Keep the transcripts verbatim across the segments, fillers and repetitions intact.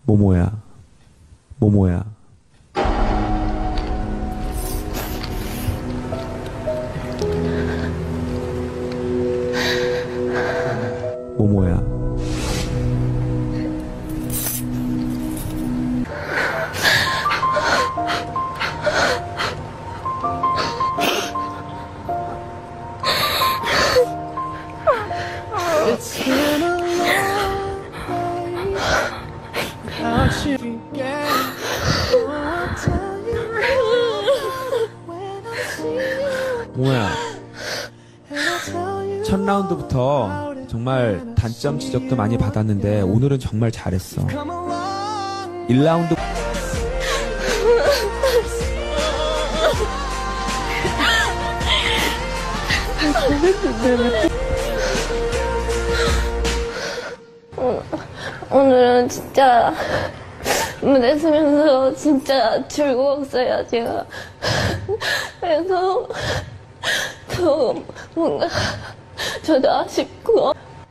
모모야, 모모야. 모모야. 모모야. 첫 라운드부터 정말 단점 지적도 많이 받았는데 오늘은 정말 잘했어. 일 라운드 어, 오늘은 진짜 무대 서면서 진짜 즐거웠어요, 제가. 그래서 더 뭔가 저도 아쉽고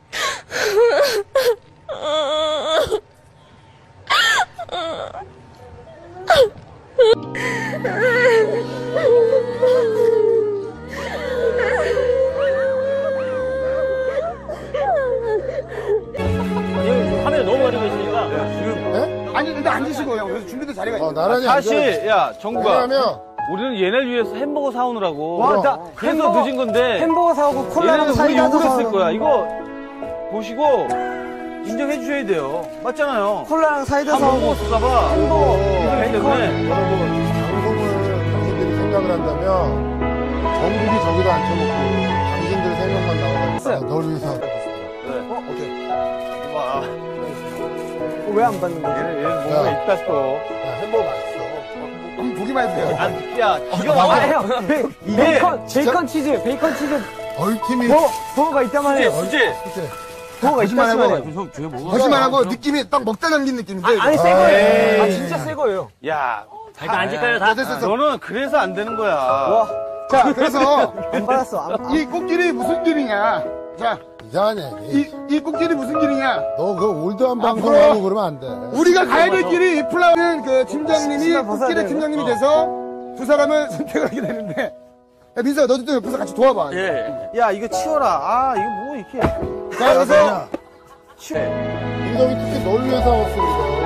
화면에 너무 많이 계시니까 네? 아니 일단 앉으시고 형. 여기서 준비된 자리가 있어. 어, 나란히 사실 앉아야지. 야 정국아 왜냐면 우리는 얘네를 위해서 햄버거 사오느라고 와, 나 그래서 늦은 건데 햄버거 사오고 콜라랑 얘네는 우리 사이다도 요구했을 사오고 거야. 이거 보시고 인정해 주셔야 돼요. 맞잖아요. 콜라랑 사이다 한 번 사오고 먹었을까봐 햄버거 이기 때문에 여러분 방송을 당신들이 생각을 한다면 전국이 저기도 앉혀놓고 당신들 세 명만 나와가지고 아, 널 위해서 그래. 어? 오케이. 와, 왜 안 받는 거지? 얘는 얘는 뭔가 야. 있다 또. 야, 햄버거 맛있어. 한번 보기만 해도 아, 돼요. 야, 기가 아, 막혀. 형, 베, 이게 베이컨, 베이컨 치즈, 베이컨 치즈 어이 팀이 버거, 버거가 있다만 해요. 그치? 그치? 버거가 거짓말 있다만 하고 해요. 형, 저게 뭐가? 거짓말 하고 느낌이 딱 먹다 남긴 느낌인데. 아니, 아니, 새 거예요. 아, 에이. 진짜 새 거예요. 야, 잠깐 앉을까요, 다 다? 됐어, 됐어. 너는 그래서 안 되는 거야. 와, 자, 그래서 안 받았어. 안, 안, 이 꽃길이 무슨 길이냐? 자, 이상하네. 이, 이 꽃길이 무슨 길이냐? 너 그 올드한 앞으로 방송하고 그러면 안 돼. 우리가 가야 될 길이 이 플라워는 그 팀장님이 신발 벗어야 꽃길의 되는 팀장님이 돼서 두 사람을 선택을 하게 되는데. 야, 민서야, 너도 또 옆에서 같이 도와봐. 예. 야, 이거 치워라. 아, 이거 뭐 이렇게. 자, 그래서 치워. 민성이 특히 널 위해서 왔어, 우리가.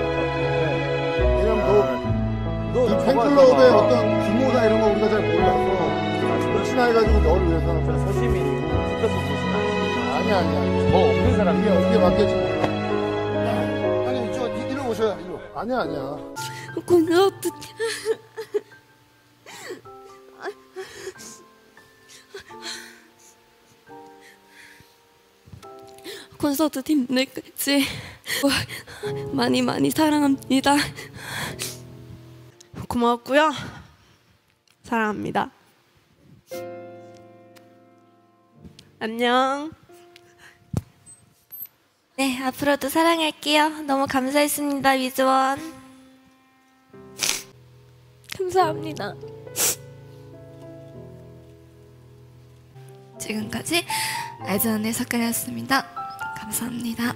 왜냐면 너, 이 팬클럽의 어떤 규모나 이런 거 우리가 잘 몰라서 열심히 해가지고 너를 위해서 하는 거야. 소심이 붙어서 보시면 아니야, 아니야. 뭐 없는 사람이. 이게 어떻게 바뀌었지 몰라. 아니, 이쪽, 이- 이리로 오셔요, 이리로. 아니야, 아니야. 콘서트 콘서트 팀들까지 많이 많이 사랑합니다. 고맙고요. 사랑합니다. 안녕. 네, 앞으로도 사랑할게요. 너무 감사했습니다, 위즈원. 감사합니다. 지금까지 알전의 석가였습니다. 감사합니다.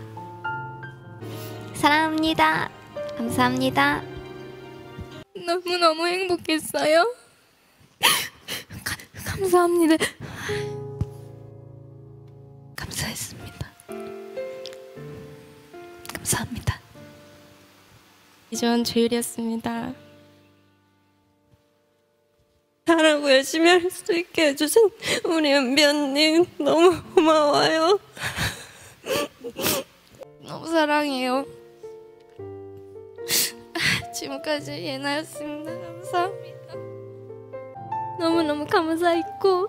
사랑합니다. 감사합니다. 너무너무 행복했어요. 가, 감사합니다. 감사했습니다. 감사합니다. 이전 주율이었습니다. 잘하고 열심히 할 수 있게 해주신 우리 은비 언니 너무 고마워요. 너무 사랑해요. 지금까지 예나였습니다. 감사합니다. 너무너무 감사했고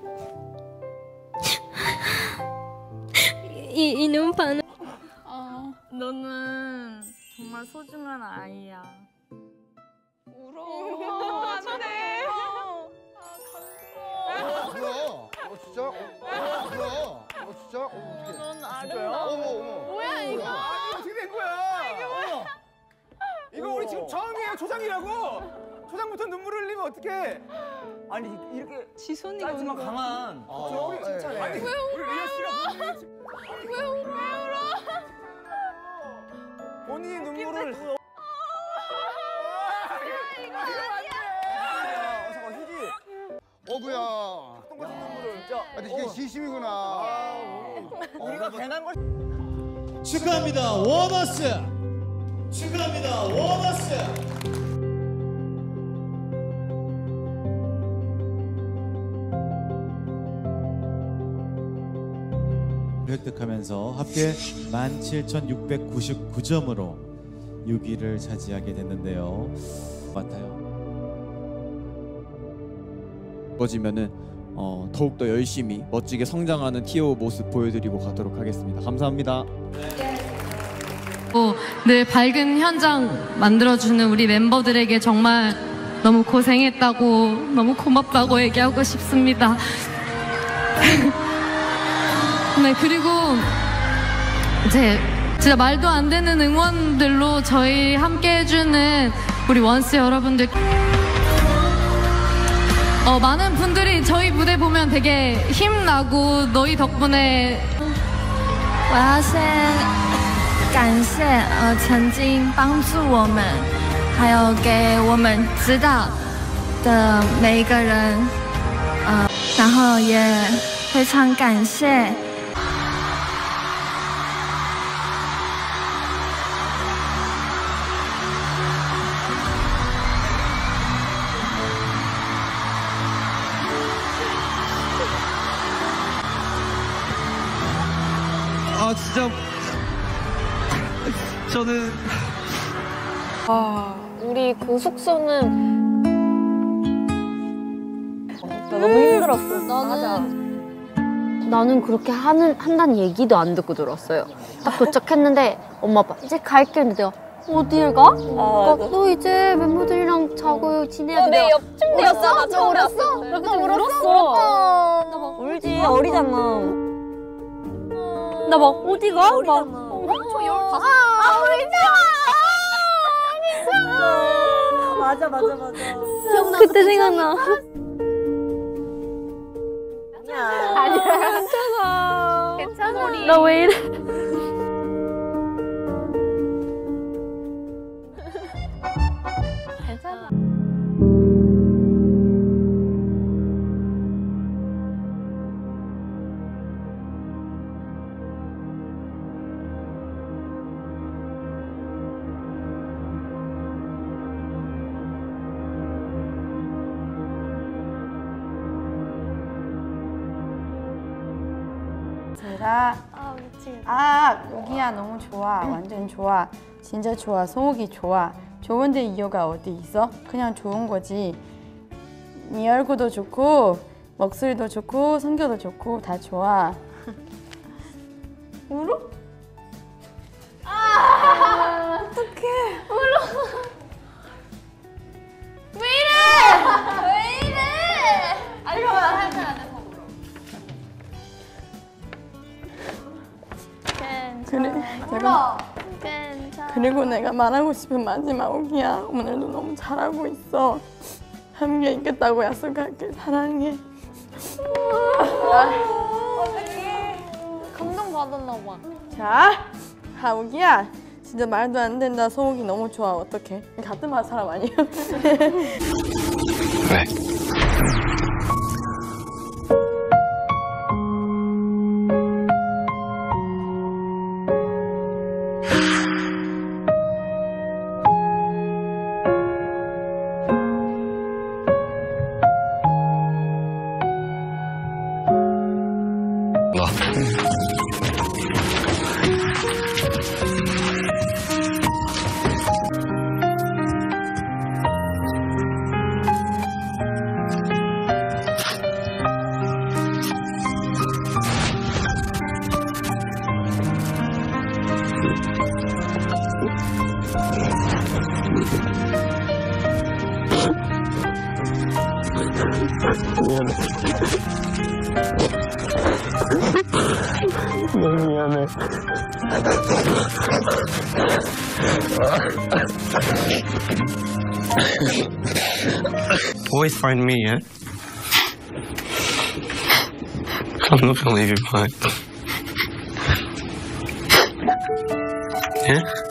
이, 이 눈반응 어, 너는 정말 소중한 아이야. 울어. 안 돼. 뭐야? 어, 진짜? 어, 뭐야? 어, 진짜? 어, 어떡해. 넌 어머, 아름다워. 어머. 뭐야 이거? 아니, 어떻게 된 거야? 이거 이거 우리 지금 처음이에요, 초장이라고. 초장부터 눈물을 흘리면 어떡해? 아니, 이렇게 지손이가 짧지만 우는 강한. 어, 우리 예, 예. 아니, 우리 리아 씨가 본인이, 왜 울어? 왜 울어? 본인이 눈물을 진심이구나. 우리가 괜한 걸. 축하합니다, 원어스. 축하합니다, 원어스. 획득하면서 합계 만 칠천육백구십구 점으로 육 위를 차지하게 됐는데요. 같아요. 꺼지면은 어, 더욱더 열심히 멋지게 성장하는 티오 모습 보여드리고 가도록 하겠습니다. 감사합니다. 늘 밝은 현장 만들어주는 우리 멤버들에게 정말 너무 고생했다고 너무 고맙다고 얘기하고 싶습니다. 네, 그리고 이제 진짜 말도 안 되는 응원들로 저희 함께 해주는 우리 원스 여러분들, 어, 많은 분들이 저희 무대 보면 되게 힘나고 너희 덕분에 我要先感谢呃曾经帮助我们，还有给我们指导的每一个人，呃，然后也非常感谢。 아 진짜 저는 아, 우리 그 숙소는 나 너무 힘들었어. 나는 나는 그렇게 하는 한다는 얘기도 안 듣고 들었어요. 딱 도착했는데 엄마 아빠 이제 갈게 했는데 내가 어딜 가? 아, 너 이제 멤버들이랑 자고 지내야 돼. 내 옆집에 울었어? 너 울었어? 나 울었어. 나 막 울지 어리잖아. 나 막 어디 가? 막 저 열다섯. 아 어리잖아. 맞아 맞아 맞아. 기억나. 그때 생각나. 아니야. 괜찮아. 괜찮아. 나 왜 이래? 괜찮아. 제가 아, 미치겠다. 아 여기야 너무 좋아. 완전 좋아. 진짜 좋아. 소옥이 좋아. 좋은데 이유가 어디 있어? 그냥 좋은 거지. 네 얼굴도 좋고 목소리도 좋고 성격도 좋고 다 좋아. 울어? 아, 어떡해. 울어. 왜 이래? 왜 이래? 아니, 그러면 할 때는 안 돼. 그래, 내가 그리고 내가 말하고 싶은 마지막 오기야. 오늘도 너무 잘하고 있어. 함께 있겠다고 약속할게. 사랑해. 어떡해. 감동받았나 봐. 자, 하우기야. 진짜 말도 안 된다. 소옥이 너무 좋아. 어떡해? 같은 말 사람 아니에요? 그래. 너무 미안해. Always find me, yeah? I'm not gonna leave you behind. Yeah?